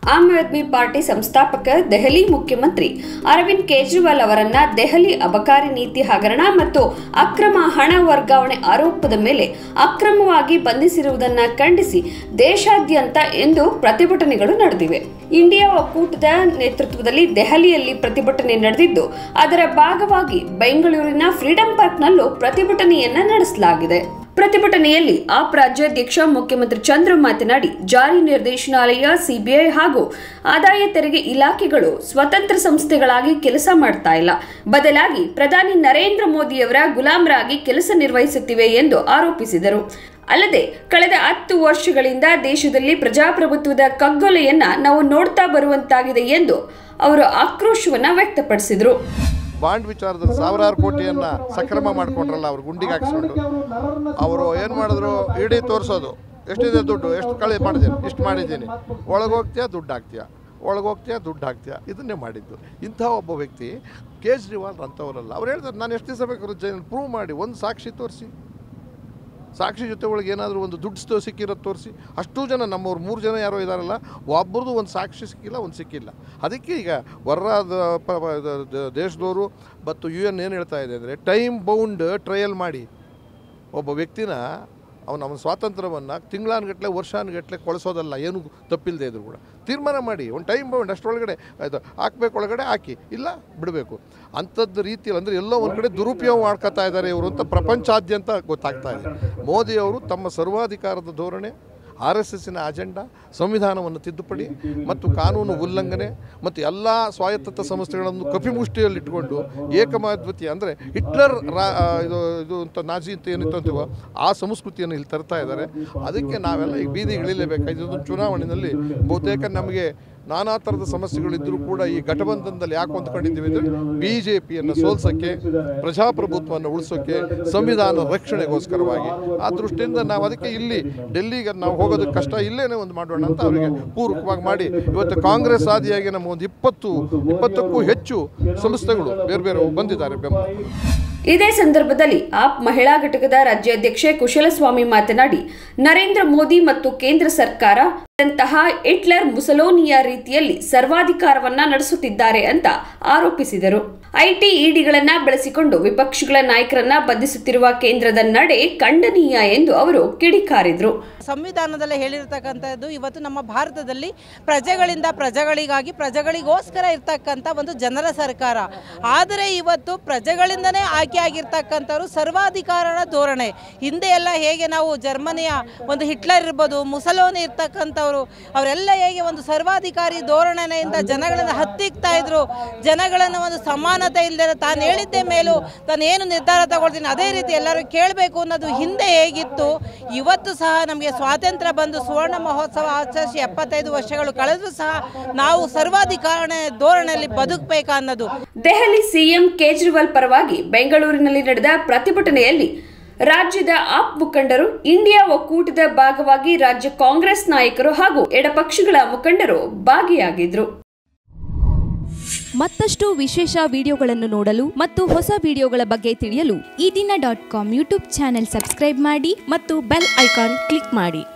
Aam Aadmi party ಸಂಸ್ಥಾಪಕ ದೆಹಲಿ ಮುಖ್ಯಮಂತ್ರಿ ಅರವಿಂದ್ ಕೇಜ್ರಿವಾಲ್ ಅವರನ್ನ ದೆಹಲಿ ಅಬಕಾರಿ ನೀತಿ ಹಗರಣ ಮತ್ತು ಅಕ್ರಮ ಹಣ ವರ್ಗಾವಣೆ ಆರೋಪದ ಮೇಲೆ ಅಕ್ರಮವಾಗಿ ಬಂಧಿಸಿರುವುದನ್ನು ಖಂಡಿಸಿ ದೇಶಾದ್ಯಂತ ಇಂದು ಪ್ರತಿಭಟನೆಗಳು ನಡೆದಿವೆ. ಇಂಡಿಯಾ ಒಕ್ಕೂಟದ ನೇತೃತ್ವದಲ್ಲಿ ದೆಹಲಿಯಲ್ಲಿ ಪ್ರತಿಭಟನೆ ನಡೆದಿದ್ದು, ಅದರ ಭಾಗವಾಗಿ ಬೆಂಗಳೂರಿನ ಫ್ರೀಡಂ ಪಾರ್ಕ್ನಲ್ಲೂ ಪ್ರತಿಭಟನೆಯನ್ನ ನಡೆಸಲಾಗಿದೆ. ಪ್ರತಿಭಟನೆಯಲ್ಲಿ ಆಪ್ ರಾಜ್ಯಾಧ್ಯಕ್ಷ ಮುಖ್ಯಮಂತ್ರಿ ಚಂದ್ರು ಮಾತನಾಡಿ, ಜಾರಿ ನಿರ್ದೇಶನಾಲಯ, ಸಿಬಿಐ ಹಾಗೂ ಆದಾಯ ತೆರಿಗೆ ಇಲಾಖೆಗಳು ಸ್ವತಂತ್ರ ಸಂಸ್ಥೆಗಳಾಗಿ ಕೆಲಸ ಮಾಡ್ತಾ ಇಲ್ಲ, ಬದಲಾಗಿ ಪ್ರಧಾನಿ ನರೇಂದ್ರ ಮೋದಿಯವರ ಗುಲಾಮರಾಗಿ ಕೆಲಸ ನಿರ್ವಹಿಸುತ್ತಿವೆ ಎಂದು ಆರೋಪಿಸಿದರು. ಅಲ್ಲದೆ ಕಳೆದ 10 ವರ್ಷಗಳಿಂದ ದೇಶದಲ್ಲಿ ಪ್ರಜಾಪ್ರಭುತ್ವದ ಕಗ್ಗೊಲೆಯನ್ನ ನಾವು ನೋಡ್ತಾ ಬರುವಂತಾಗಿದೆ ಎಂದು ಅವರು ಆಕ್ರೋಶವನ್ನ ವ್ಯಕ್ತಪಡಿಸಿದರು. ಬಾಂಡ್ ವಿಚಾರದಲ್ಲಿ ಸಾವಿರಾರು ಕೋಟಿಯನ್ನು ಸಕ್ರಮ ಮಾಡ್ಕೊಂಡ್ರಲ್ಲ, ಅವ್ರು ಗುಂಡಿಗೆ ಹಾಕಿಸ್ಕೊಂಡು ಅವರು ಏನು ಮಾಡಿದ್ರು, ಇಡೀ ತೋರಿಸೋದು ಎಷ್ಟಿದೆ ದುಡ್ಡು, ಎಷ್ಟು ಕಳೆ ಮಾಡಿದ್ದೀನಿ, ಇಷ್ಟು ಮಾಡಿದ್ದೀನಿ, ಒಳಗೋಗ್ತೀಯಾ ದುಡ್ಡು ಹಾಕ್ತೀಯಾ, ಒಳಗೋಗ್ತೀಯಾ ದುಡ್ಡು ಹಾಕ್ತೀಯಾ, ಇದನ್ನೇ ಮಾಡಿದ್ದು. ಇಂಥ ಒಬ್ಬ ವ್ಯಕ್ತಿ ಕೇಜ್ರಿವಾಲ್ ಅಂಥವರಲ್ಲ. ಅವ್ರು ಹೇಳ್ತಾರೆ, ನಾನು ಎಷ್ಟು ದಿವಸ ಬೇಕಾದ್ರೂ ಜೈಲಲ್ಲಿ ಪ್ರೂವ್ ಮಾಡಿ, ಒಂದು ಸಾಕ್ಷಿ ತೋರಿಸಿ, ಸಾಕ್ಷಿ ಜೊತೆ ಒಳಗೆ ಏನಾದರೂ ಒಂದು ದುಡ್ಡು ಸಿಕ್ಕಿರೋದು ತೋರಿಸಿ. ಅಷ್ಟೂ ಜನ ನಮ್ಮವ್ರು 3 ಜನ ಯಾರೋ ಇದ್ದಾರಲ್ಲ, ಒಬ್ಬರದು ಒಂದು ಸಾಕ್ಷಿ ಸಿಕ್ಕಿಲ್ಲ, ಒಂದು ಸಿಕ್ಕಿಲ್ಲ. ಅದಕ್ಕೆ ಈಗ ದೇಶದವರು ಮತ್ತು UN ಏನು ಹೇಳ್ತಾ ಇದೆ ಅಂದರೆ, ಟೈಮ್ ಬೌಂಡ್ ಟ್ರಯಲ್ ಮಾಡಿ ಒಬ್ಬ ವ್ಯಕ್ತಿನ ಅವನ ಸ್ವಾತಂತ್ರ್ಯವನ್ನು ತಿಂಗಳಾನುಗಟ್ಟಲೆ ವರ್ಷಾನುಗಟ್ಟಲೆ ಕೊಳಿಸೋದಲ್ಲ, ಏನು ತಪ್ಪಿಲ್ಲದೆ ಇದ್ರು ಕೂಡ ತೀರ್ಮಾನ ಮಾಡಿ ಒಂದು ಟೈಮ್ ಬೌಂಡ್ ಅಷ್ಟರೊಳಗಡೆ ಆಯಿತು ಹಾಕಬೇಕು, ಒಳಗಡೆ ಹಾಕಿ, ಇಲ್ಲ ಬಿಡಬೇಕು. ಅಂಥದ್ದು ರೀತಿಯಲ್ಲಿ ಅಂದರೆ ಎಲ್ಲೋ ಒಂದು ಕಡೆ ದುರುಪಯೋಗ ಮಾಡ್ಕೊತಾ ಇದ್ದಾರೆ ಇವರು ಅಂತ ಪ್ರಪಂಚಾದ್ಯಂತ ಗೊತ್ತಾಗ್ತಾ ಇದೆ. ಮೋದಿಯವರು ತಮ್ಮ ಸರ್ವಾಧಿಕಾರದ ಧೋರಣೆ, RSSನ ಅಜೆಂಡಾ, ಸಂವಿಧಾನವನ್ನು ತಿದ್ದುಪಡಿ ಮತ್ತು ಕಾನೂನು ಉಲ್ಲಂಘನೆ ಮತ್ತು ಎಲ್ಲ ಸ್ವಾಯತ್ತ ಸಂಸ್ಥೆಗಳನ್ನು ಕಪಿಮುಷ್ಟಿಯಲ್ಲಿಟ್ಟುಕೊಂಡು ಏಕಮಾದ್ವತಿ ಅಂದರೆ ಹಿಟ್ಲರ್ ಇದು ಅಂತ ನಾಜಿ ಅಂತ ಏನಿತ್ತು ಅಂತೀವೋ ಆ ಸಂಸ್ಕೃತಿಯನ್ನು ಇಲ್ಲಿ ತರ್ತಾ ಇದ್ದಾರೆ. ಅದಕ್ಕೆ ನಾವೆಲ್ಲ ಈಗ ಬೀದಿಗಿಳಿಲೇಬೇಕಾಗಿ. ಇದೊಂದು ಚುನಾವಣೆಯಲ್ಲಿ ಬಹುತೇಕ ನಮಗೆ ನಾನಾ ಥರದ ಸಮಸ್ಯೆಗಳಿದ್ದರೂ ಕೂಡ ಈ ಘಟಬಂಧನದಲ್ಲಿ ಯಾಕೆ ಹೊಂದ್ಕೊಂಡಿದ್ದೀವಿ ಅಂದರೆ BJPಯನ್ನು ಸೋಲ್ಸೋಕ್ಕೆ, ಪ್ರಜಾಪ್ರಭುತ್ವವನ್ನು ಉಳಿಸೋಕ್ಕೆ, ಸಂವಿಧಾನ ರಕ್ಷಣೆಗೋಸ್ಕರವಾಗಿ. ಆ ದೃಷ್ಟಿಯಿಂದ ನಾವು ಅದಕ್ಕೆ ಇಲ್ಲಿ ಡೆಲ್ಲಿಗೆ ನಾವು ಹೋಗೋದಕ್ಕೆ ಕಷ್ಟ, ಇಲ್ಲೇನೇ ಒಂದು ಮಾಡೋಣ ಅಂತ ಅವರಿಗೆ ಪೂರಕವಾಗಿ ಮಾಡಿ ಇವತ್ತು ಕಾಂಗ್ರೆಸ್ ಆದಿಯಾಗಿ ನಮ್ಮ ಒಂದು 20ಕ್ಕೂ ಹೆಚ್ಚು ಸಂಸ್ಥೆಗಳು ಬೇರೆ ಬೇರೆ ಬಂದಿದ್ದಾರೆ ಬೆಂಬಲ. ಇದೇ ಸಂದರ್ಭದಲ್ಲಿ ಆಪ್ ಮಹಿಳಾ ಘಟಕದ ರಾಜ್ಯಾಧ್ಯಕ್ಷೆ ಕುಶಲಸ್ವಾಮಿ ಮಾತನಾಡಿ, ನರೇಂದ್ರ ಮೋದಿ ಮತ್ತು ಕೇಂದ್ರ ಸರ್ಕಾರ ಹಿಟ್ಲರ್ ಮುಸಲೋನಿಯ ರೀತಿಯಲ್ಲಿ ಸರ್ವಾಧಿಕಾರವನ್ನ ನಡೆಸುತ್ತಿದ್ದಾರೆ ಅಂತ ಆರೋಪಿಸಿದರು. IT EDಗಳನ್ನ ಬಳಸಿಕೊಂಡು ವಿಪಕ್ಷಗಳ ನಾಯಕರನ್ನ ಬಂಧಿಸುತ್ತಿರುವ ಕೇಂದ್ರದ ನಡೆ ಖಂಡನೀಯ ಎಂದು ಅವರು ಕಿಡಿಕಾರಿದರು. ಸಂವಿಧಾನದಲ್ಲೇ ಹೇಳಿರ್ತಕ್ಕಂಥದ್ದು, ಇವತ್ತು ನಮ್ಮ ಭಾರತದಲ್ಲಿ ಪ್ರಜೆಗಳಿಂದ ಪ್ರಜೆಗಳಿಗಾಗಿ ಪ್ರಜೆಗಳಿಗೋಸ್ಕರ ಇರ್ತಕ್ಕಂಥ ಒಂದು ಜನರ ಸರ್ಕಾರ. ಆದರೆ ಇವತ್ತು ಪ್ರಜೆಗಳಿಂದನೇ ಆಯ್ಕೆಯಾಗಿರ್ತಕ್ಕಂಥವ್ರು ಸರ್ವಾಧಿಕಾರನ ಧೋರಣೆ. ಹಿಂದೆ ಎಲ್ಲ ಹೇಗೆ ನಾವು ಜರ್ಮನಿಯ ಒಂದು ಹಿಟ್ಲರ್ ಇರ್ಬೋದು, ಮುಸಲೋನಿ ಇರ್ತಕ್ಕಂಥವ್ರು, ಅವರೆಲ್ಲ ಹೇಗೆ ಒಂದು ಸರ್ವಾಧಿಕಾರಿ ಧೋರಣೆಯಿಂದ ಜನಗಳನ್ನು ಹತ್ತಿಕ್ತಾ ಇದ್ರು, ಜನಗಳನ್ನು ಒಂದು ಸಮಾನತೆ ಇಲ್ಲದೆ ತಾನು ಹೇಳಿದ್ದೇ ಮೇಲೂ ತಾನು ಏನು ನಿರ್ಧಾರ ತಗೊಳ್ತೀನಿ ಅದೇ ರೀತಿ ಎಲ್ಲರೂ ಕೇಳಬೇಕು ಅನ್ನೋದು ಹಿಂದೆ ಹೇಗಿತ್ತು, ಇವತ್ತು ಸಹ ನಮಗೆ ಸ್ವಾತಂತ್ರ್ಯ ಬಂದು ಸುವರ್ಣ ಮಹೋತ್ಸವ ಆಚರಿಸಿ 75 ವರ್ಷಗಳು ಕಳೆದರೂ ಸಹ ನಾವು ಸರ್ವಾಧಿಕಾರಿ ಧೋರಣೆಯಲ್ಲಿ ಬದುಕಬೇಕಾ ಅನ್ನೋದು. ದೆಹಲಿ CM ಕೇಜ್ರಿವಾಲ್ ಪರವಾಗಿ ಬೆಂಗಳೂರಿನಲ್ಲಿ ನಡೆದ ಪ್ರತಿಭಟನೆಯಲ್ಲಿ ರಾಜ್ಯದ ಆಪ್ ಮುಖಂಡರು, ಇಂಡಿಯಾ ಒಕ್ಕೂಟದ ಭಾಗವಾಗಿ ರಾಜ್ಯ ಕಾಂಗ್ರೆಸ್ ನಾಯಕರು ಹಾಗೂ ಎಡಪಕ್ಷಗಳ ಮುಖಂಡರು ಭಾಗಿಯಾಗಿದ್ರು. ಮತ್ತಷ್ಟು ವಿಶೇಷ ವಿಡಿಯೋಗಳನ್ನು ನೋಡಲು ಮತ್ತು ಹೊಸ ವಿಡಿಯೋಗಳ ಬಗ್ಗೆ ತಿಳಿಯಲು eDina.com ಯೂಟ್ಯೂಬ್ ಚಾನೆಲ್ ಸಬ್ಸ್ಕ್ರೈಬ್ ಮಾಡಿ ಮತ್ತು ಬೆಲ್ ಐಕಾನ್ ಕ್ಲಿಕ್ ಮಾಡಿ.